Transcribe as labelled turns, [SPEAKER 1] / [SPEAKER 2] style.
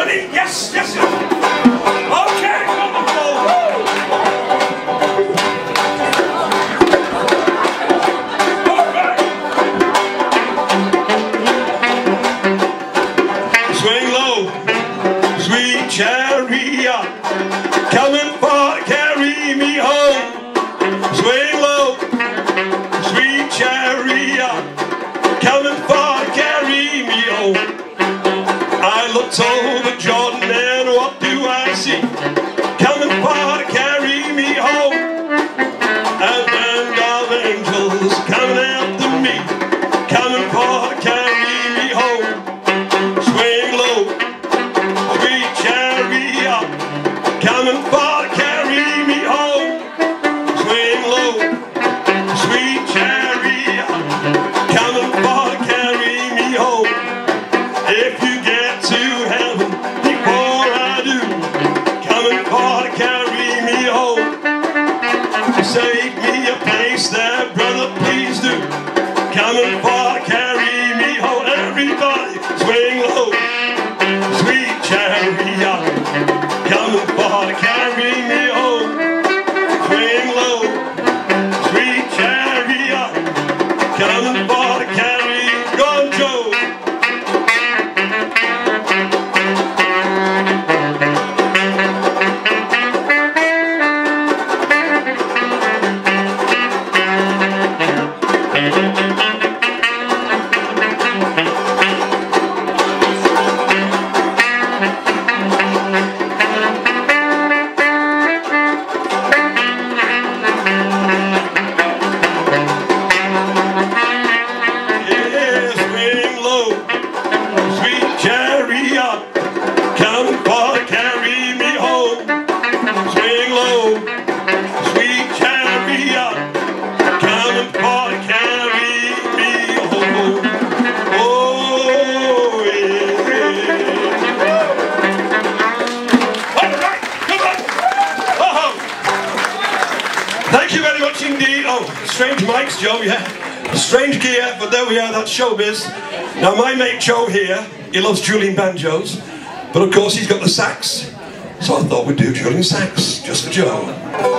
[SPEAKER 1] Ready? Yes, yes, yes. Okay, wonderful. All right. Swing low, sweet chariot, coming for to carry me home. Swing low, sweet chariot, coming for to carry me home. I looked over Jordan and what do I see? Coming for to carry me home. A band of angels coming after me, coming for to carry me home. Swing low, sweet chariot, coming for to carry me home. Swing low, sweet chariot, coming for to carry me home. If you get to heaven before I do, coming for to carry me home. Save me a place there, brother, please do. Coming for to carry me home. Everybody, swing low, sweet chariot, coming for to carry me home. Swing low, sweet chariot, coming for to carry. Go on, Joe. Thank you very much indeed. Oh, strange mics, Joe, yeah. Strange gear, but there we are, that's showbiz. Now my mate Joe here, he loves dueling banjos, but of course he's got the sax. So I thought we'd do dueling sax, just for Joe.